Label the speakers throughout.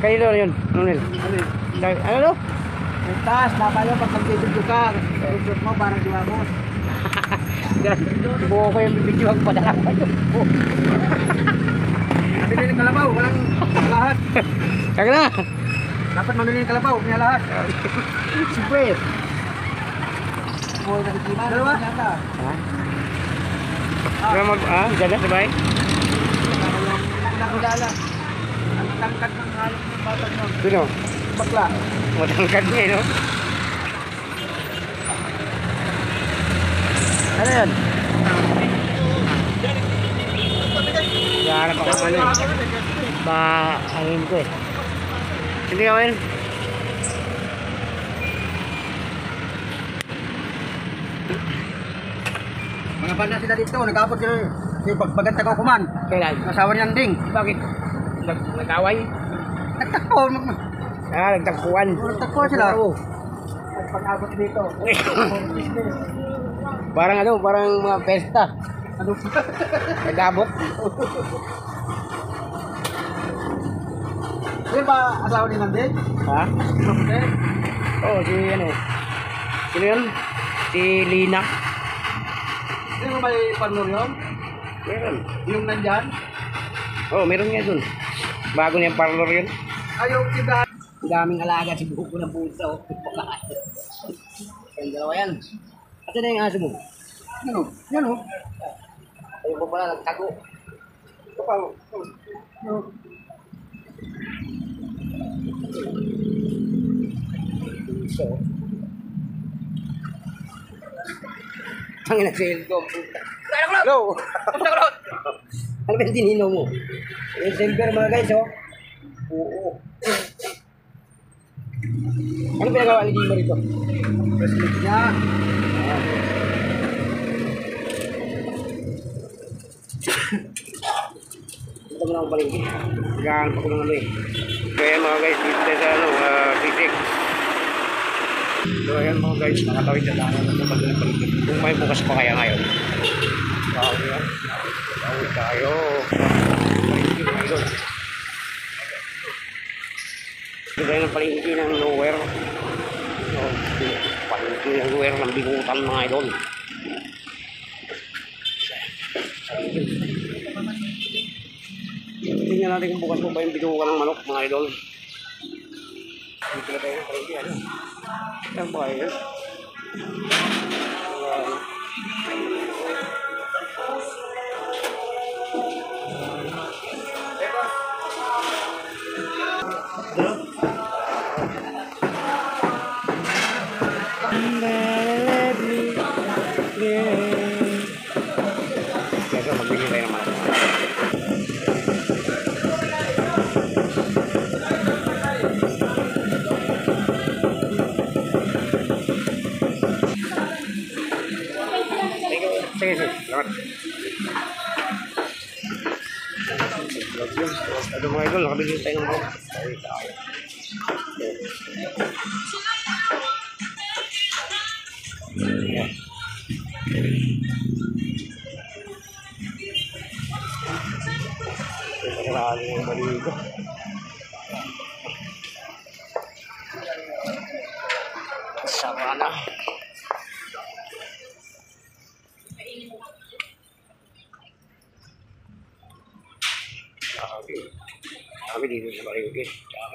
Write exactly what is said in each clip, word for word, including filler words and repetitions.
Speaker 1: Kayo yun, ano yun?
Speaker 2: Ano yun?
Speaker 1: Ano no?
Speaker 2: Yung taas, dapat yun pag nag-video ka. Yung mo, parang diwamos.
Speaker 1: Buo ko yung bibidyohan pa na.
Speaker 2: Mamili ng kalabaw, walang lahat.
Speaker 1: Kaya na.
Speaker 2: Dapat mamili ng kalabaw, niya lahat.
Speaker 1: Siyempre.
Speaker 2: Dalawa?
Speaker 1: Ha? Kaya mag, ah, dyan na, sabay?
Speaker 2: Nakilala. Ang tangkat ng halos ng batang nun.
Speaker 1: Sino?
Speaker 2: Bakla.
Speaker 1: Matangkad niya, no? Ano yan? Gahanap ako ano eh. Ba, angin ko eh. Hindi ka man.
Speaker 2: Mga banda sila dito, nag-apot sila. Kasi pagbagat ako kuman.
Speaker 1: Kailan?
Speaker 2: Nasawa niyang ding.
Speaker 1: Bakit? Nag nag-away?
Speaker 2: Nagtakpo.
Speaker 1: Ah, nagtakpuan.
Speaker 2: Nagtakpo sila.
Speaker 1: Oo.
Speaker 2: Pag-abot dito.
Speaker 1: Parang ano, parang mga pesta.
Speaker 2: Ano pa?
Speaker 1: Nag-abot.
Speaker 2: Sino ba asawa ni Nandin?
Speaker 1: Ha?
Speaker 2: Okay.
Speaker 1: Oo, si ano. Sino yun? Si Lina.
Speaker 2: Sino may partner yun?
Speaker 1: Meron.
Speaker 2: Yung nandyan?
Speaker 1: Oo, meron nga dun. Bago niyang parlor yun.
Speaker 2: Ayaw kita.
Speaker 1: Ang daming alaga si buko ng puso. Ang dalawa yan. At na yung aso mo?
Speaker 2: Yan o. Yan o.
Speaker 1: Ayaw ko pala, nagtago.
Speaker 2: Ito pa o. Ano?
Speaker 1: So. Tangin na sale ko. Hello! Ano ba yung tinino mo? Yung silver mga guys, oh. Oo. Ano pinagawa ni Gimo rito?
Speaker 2: Bracelet niya.
Speaker 1: Ito mo na akong palingki. Gagaan pa ko ng ano eh. Kaya mga guys, dito tayo sa ano, uh, T-Tex. So ayan mga guys, nakatawid sa daanan ng kapag ng palingki. Kung may bukas pa kaya ngayon. Tawid yan. Tawid tayo. Palingki mga idol. Ito tayo ng palingki ng nowhere. So, palingki ng nowhere ng bigutan mga idol. Tingnan natin kung bukas mo ba yung bigukan ng manok mga idol. Dito na tayo ng palingki. Ano? Saan ba kayo? Kaya magbigay tayo ng manok. Sige, sige. Salamat. Ano mga idol, nakabigay tayo ng mga. Sorry, tayo. Yeah. Kasaraan yung baligo. Sama na. Dami. Dami dito sa Maringue. Dami.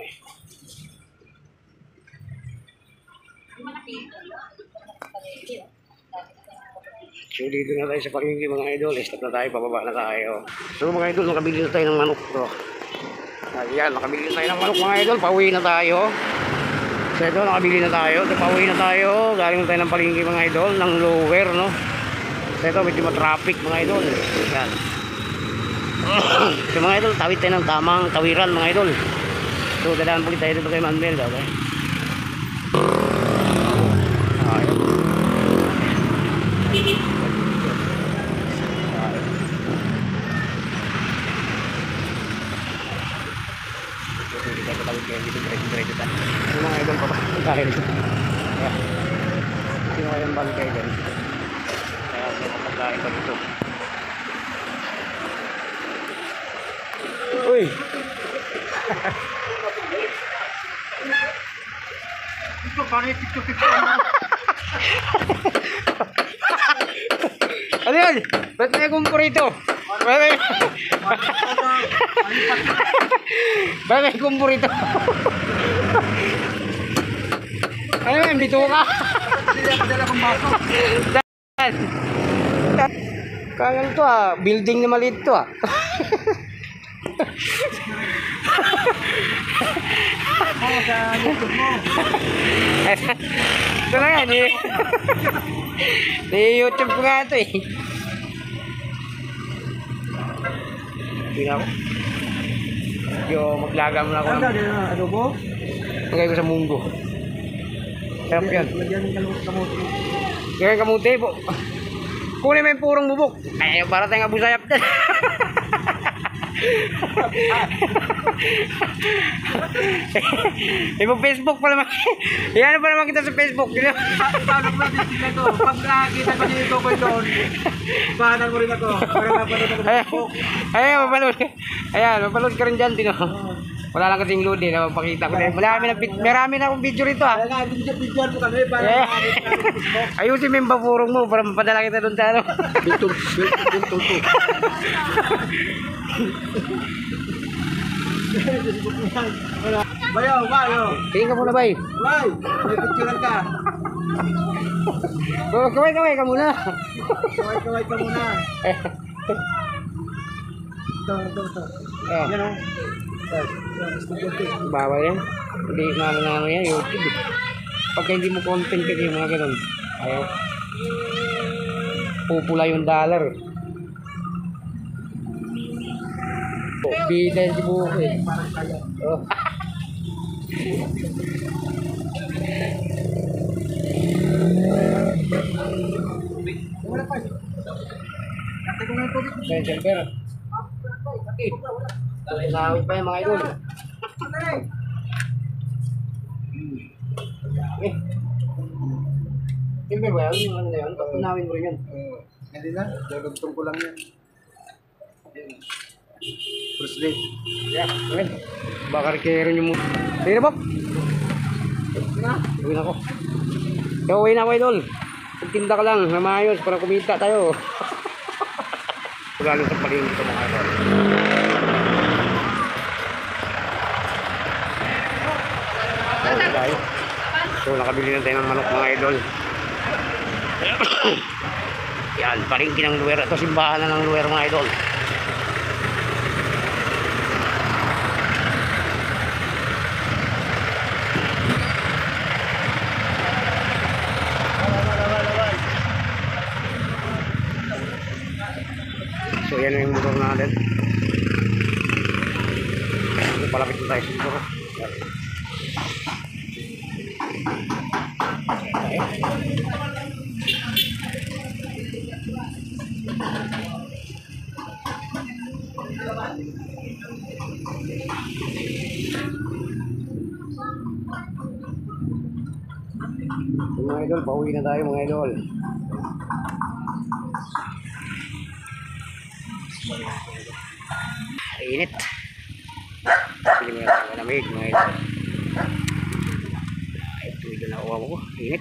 Speaker 1: So dito na tayo sa Maringue mga idol. Stop na tayo. Pababa na tayo. So mga idol, nakabili na tayo ng manok bro. Ayan, nakabili na tayo ng manok mga idol. Pauwi na tayo. So ito, nakabili na tayo. So pauwi na tayo. Galing na tayo ng Maringue mga idol. Ng lower no. So ito, medyo matraffic mga idol. Ayan. So mga idol, tawid tayo ng tamang tawiran mga idol. So dadaan po tayo dito kay Manuel. Okay? Ayun. So mga idol, papakakain dito. Ayan. Sino kayang bangkay dyan? Ayan, may papakain pa dito. Uy!
Speaker 2: paano yung picture-picture mo?
Speaker 1: Ano yun? Ba't may kumpor ito? Ba't may... Ba't may kumpor ito? Ano yun? Bito ka?
Speaker 2: Hindi ako dala kong baso.
Speaker 1: Kaya ito ah. Building na maliit to ah.
Speaker 2: Oo, sa YouTube mo.
Speaker 1: Ito na yan eh. Ni-YouTube ko nga ito eh. Hindi na ako. Yo, maglaga muna ako.
Speaker 2: Ano daw, din na adobo?
Speaker 1: Magay ko sa munggo. Sarap yan.
Speaker 2: Lagyan ng kalu- kamuti.
Speaker 1: Gawin kamuti po. Kunin mo yung purong bubok. Ay, para tayong abusayap dyan. Ibo Facebook pa naman. Yan pa naman kita sa Facebook.
Speaker 2: Paano ko natin sila to? Pag nakakita ko dito ko doon, pahanan mo rin ako. Para mapanood ako sa Facebook.
Speaker 1: Ayan, mapanood. Ayan, mapanood ka rin dyan. Tino. Wala lang kasing load eh. Napapakita ko din. Marami na, marami na akong video rito ah.
Speaker 2: Kaya nga, video-video mo kami para
Speaker 1: Yeah.
Speaker 2: makakita ko sa Facebook.
Speaker 1: Ayusin mo yung bapurong mo para mapadala kita doon sa ano.
Speaker 2: Biltong, biltong, biltong. Wala. Bayo, bayo.
Speaker 1: Tingin ka muna bay.
Speaker 2: Bay, may picturean ka.
Speaker 1: Oh, kaway-kaway ka muna.
Speaker 2: Kaway-kaway ka muna.
Speaker 1: Eh.
Speaker 2: Ito, ito, ito.
Speaker 1: Oh.
Speaker 2: Yan o. Estudyante.
Speaker 1: Bawal yan. Hindi naman na ano yan, YouTube eh. Pagka hindi mo content kasi yung mga ganun. Ayaw. Pupula yung dollar eh. Oh, bida yan si Buko eh. Oh.
Speaker 2: Wala pa. Kate ko nga yung tubig.
Speaker 1: Kaya siyempre. Nasawit pa yung mga idol. Eh. Siyempre ba yun? Yung ano na yun? Patunawin mo rin yun.
Speaker 2: Hindi na. Dagagtong ko lang yan. First day.
Speaker 1: Yeah, okay. Baka kaya rin yung muna. Sige na, Bob. Uwi na ako. Yo, uwi na ako, idol. Magtinda ka lang na maayos para kumita tayo. Lalo sa palingin ito mga idol. So, tayo. So, nakabili na tayo ng manok mga idol. Yan, palingkin ng luwer. Ito simbahan na ng luwer mga idol. So yan na yung motor natin. Palapit na tayo sa motor. Okay. So, mga idol, pauwi na tayo mga idol. Init. Pili mo yung malamig mga idol. Ito ito na uwa mo ko. Init.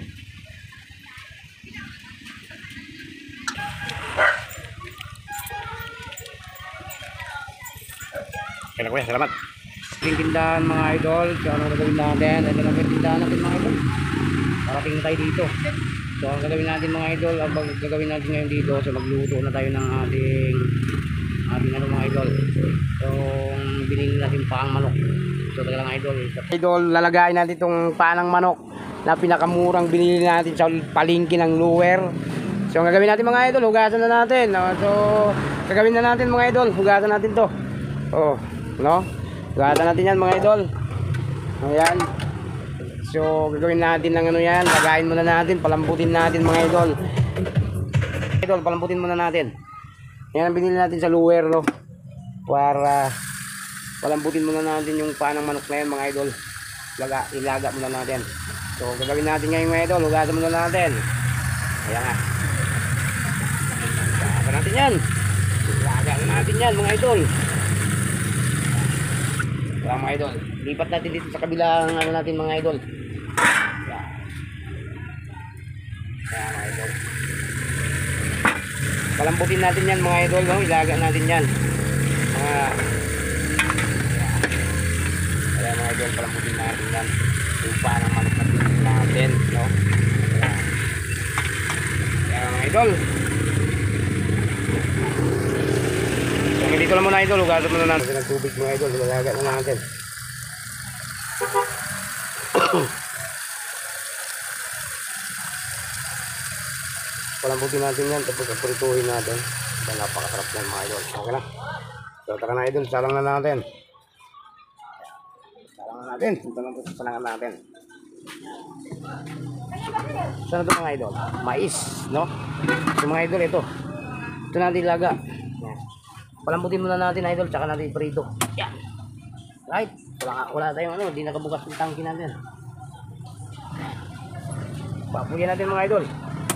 Speaker 1: Kaya kuya, salamat. Yung tindahan mga idol. So ano gagawin natin? Ito lang yung tindahan natin mga idol. Parating tayo dito. So ang gagawin natin mga idol, ang gagawin natin ngayon dito, so magluto na tayo ng ating ating ano mga idol. So binili natin paang manok. So talaga lang idol. Idol, lalagayin natin itong paang manok na pinakamurang binili natin sa palengke ng Lower. So ang gagawin natin mga idol, hugasan na natin. So gagawin na natin mga idol, hugasan natin to. Oh, no? Hugasan natin yan mga idol. Ayan. So gagawin natin ng ano yan, lagayin muna natin, palambutin natin mga idol. Idol, palambutin muna natin. Yan ang binili natin sa Lower, no? Para palambutin muna natin yung panang manok na yan mga idol. Laga, ilaga muna natin. So gagawin natin ngayon mga idol, hugasan muna natin. Ayan nga. Ilaga natin yan. Ilaga natin yan mga idol. Kaya mga idol, lipat natin dito sa kabilang ano natin mga idol. Yan. Palambutin natin yan mga idol, no? Ilaga natin yan. Mga kaya mga idol, palambutin natin yan. Lupa ng manok natin, no? Kaya, kaya mga idol. So dito lang muna idol, hugasan muna natin ng tubig mga idol, ilaga na natin. Palambutin natin yan, tapos aprituhin natin. Yan, napakasarap yan mga idol. Okay na. So tara na idol, salang na natin. Salang na natin. Punta lang po sa salangan natin. Saan ito mga idol? Mais, no? So mga idol, ito. Ito natin ilaga. Yan. Palambutin muna natin idol, tsaka natin iprito. Yan. Right? Wala, wala tayong ano, di nakabukas yung tangki natin. Papuyan natin mga idol.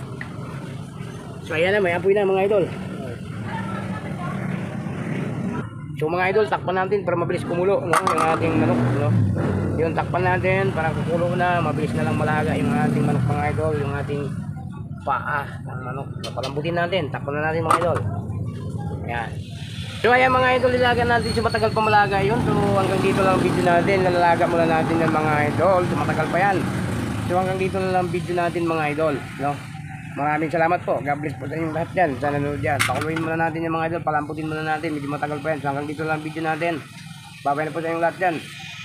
Speaker 1: So ayan na, may apoy na mga idol. So mga idol, takpan natin para mabilis kumulo, no? Yung ating manok, no? Yun, takpan natin para kukulo na, mabilis na lang malaga yung ating manok mga idol, yung ating paa ng manok. So, palambutin natin, takpan na natin mga idol. Ayan. So ayan mga idol, ilaga natin so matagal pa malaga yun. So hanggang dito lang video natin, nalalaga muna natin yung mga idol. So matagal pa yan. So hanggang dito na lang video natin mga idol, no? Maraming salamat po. God bless po sa inyong lahat dyan. Sa nanonood dyan. Pakuluin muna natin yung mga idol. Palamputin muna natin. Medyo matagal pa yan. So hanggang dito lang video natin. Babay na po sa inyong lahat dyan.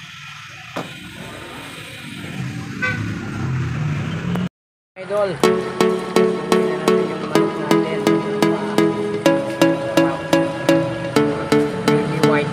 Speaker 1: Idol. Pakuluin na natin yung manok natin. Baby white.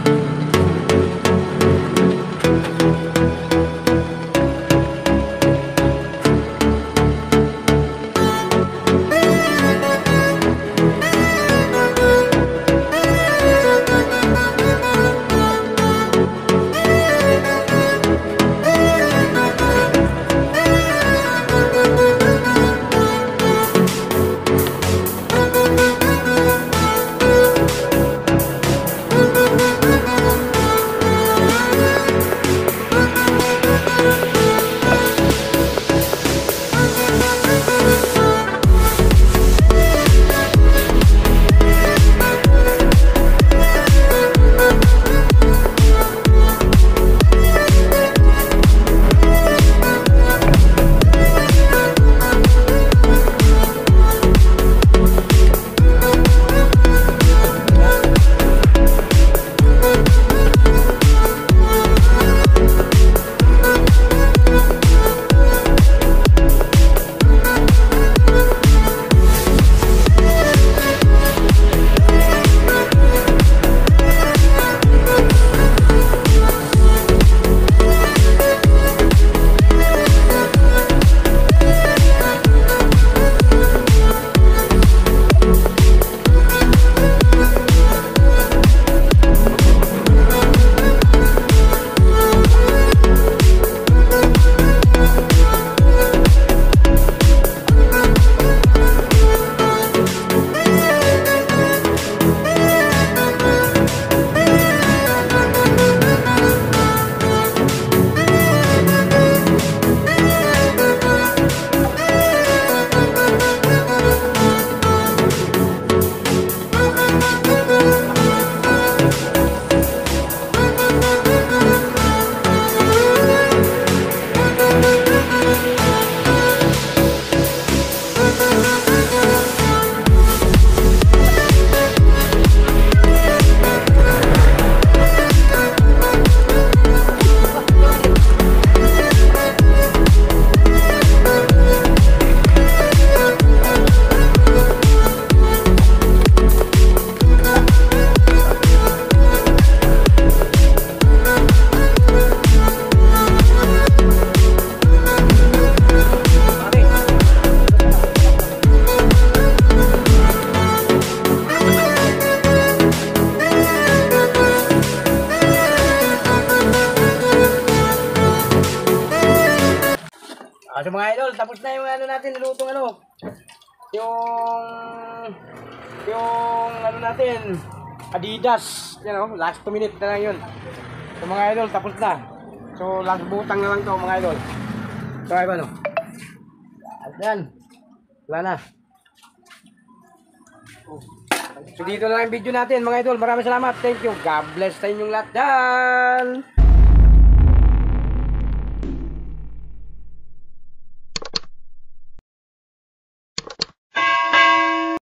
Speaker 1: So mga idol, tapos na yung ano natin, nilutong ano. Yung yung ano natin, Adidas, you know, last two minutes na lang yun. So mga idol, tapos na. So last butang na lang to mga idol. So ay ba no? Yan. Wala na. So dito na lang yung video natin mga idol. Maraming salamat. Thank you. God bless sa inyong lahat. Dan!